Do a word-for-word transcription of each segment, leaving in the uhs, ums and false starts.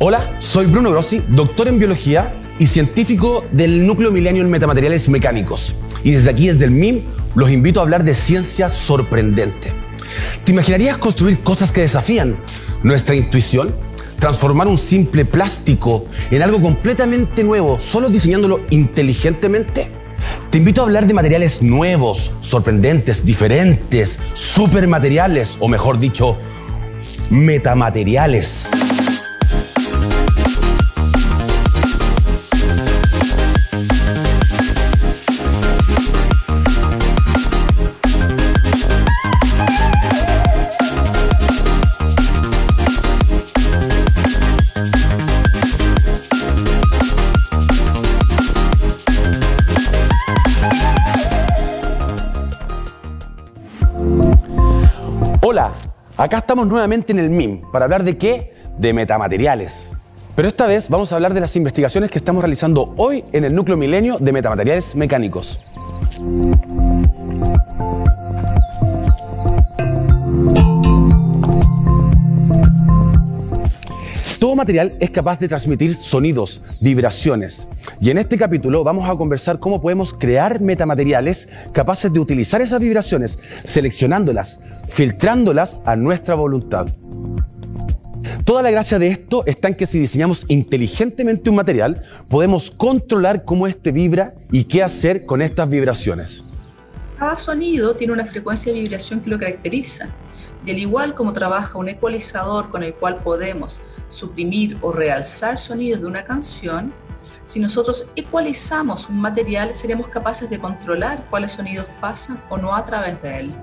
Hola, soy Bruno Grossi, doctor en biología y científico del núcleo milenio en metamateriales mecánicos. Y desde aquí, desde el M I M, los invito a hablar de ciencia sorprendente. ¿Te imaginarías construir cosas que desafían nuestra intuición? ¿Transformar un simple plástico en algo completamente nuevo, solo diseñándolo inteligentemente? Te invito a hablar de materiales nuevos, sorprendentes, diferentes, supermateriales, o mejor dicho, metamateriales. Hola, acá estamos nuevamente en el M I M para hablar de ¿qué? De metamateriales. Pero esta vez vamos a hablar de las investigaciones que estamos realizando hoy en el núcleo milenio de metamateriales mecánicos. Todo material es capaz de transmitir sonidos, vibraciones. Y en este capítulo vamos a conversar cómo podemos crear metamateriales capaces de utilizar esas vibraciones, seleccionándolas, filtrándolas a nuestra voluntad. Toda la gracia de esto está en que si diseñamos inteligentemente un material, podemos controlar cómo éste vibra y qué hacer con estas vibraciones. Cada sonido tiene una frecuencia de vibración que lo caracteriza. Y al igual como trabaja un ecualizador con el cual podemos suprimir o realzar sonidos de una canción, si nosotros ecualizamos un material, seremos capaces de controlar cuáles sonidos pasan o no a través de él.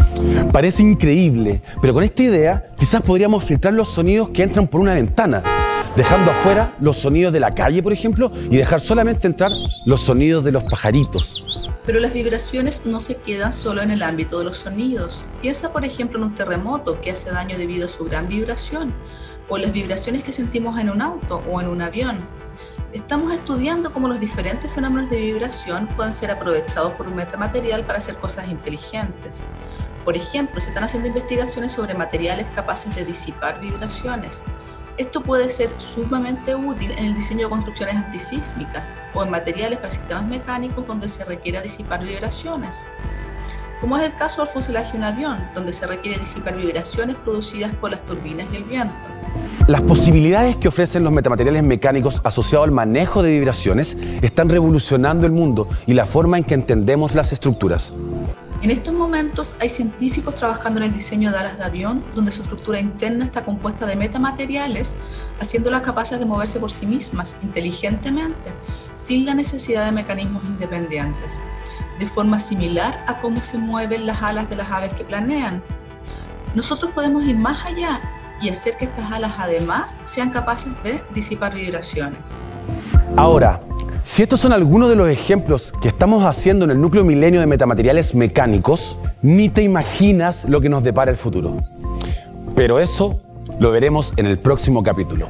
Parece increíble, pero con esta idea quizás podríamos filtrar los sonidos que entran por una ventana, dejando afuera los sonidos de la calle, por ejemplo, y dejar solamente entrar los sonidos de los pajaritos. Pero las vibraciones no se quedan solo en el ámbito de los sonidos. Piensa, por ejemplo, en un terremoto que hace daño debido a su gran vibración, o las vibraciones que sentimos en un auto o en un avión. Estamos estudiando cómo los diferentes fenómenos de vibración pueden ser aprovechados por un metamaterial para hacer cosas inteligentes. Por ejemplo, se están haciendo investigaciones sobre materiales capaces de disipar vibraciones. Esto puede ser sumamente útil en el diseño de construcciones antisísmicas o en materiales para sistemas mecánicos donde se requiera disipar vibraciones, como es el caso del fuselaje de un avión, donde se requiere disipar vibraciones producidas por las turbinas y el viento. Las posibilidades que ofrecen los metamateriales mecánicos asociados al manejo de vibraciones están revolucionando el mundo y la forma en que entendemos las estructuras. En estos momentos hay científicos trabajando en el diseño de alas de avión, donde su estructura interna está compuesta de metamateriales, haciéndolas capaces de moverse por sí mismas inteligentemente, sin la necesidad de mecanismos independientes, de forma similar a cómo se mueven las alas de las aves que planean. Nosotros podemos ir más allá y hacer que estas alas además sean capaces de disipar vibraciones. Ahora, si estos son algunos de los ejemplos que estamos haciendo en el núcleo milenio de metamateriales mecánicos, ni te imaginas lo que nos depara el futuro. Pero eso lo veremos en el próximo capítulo.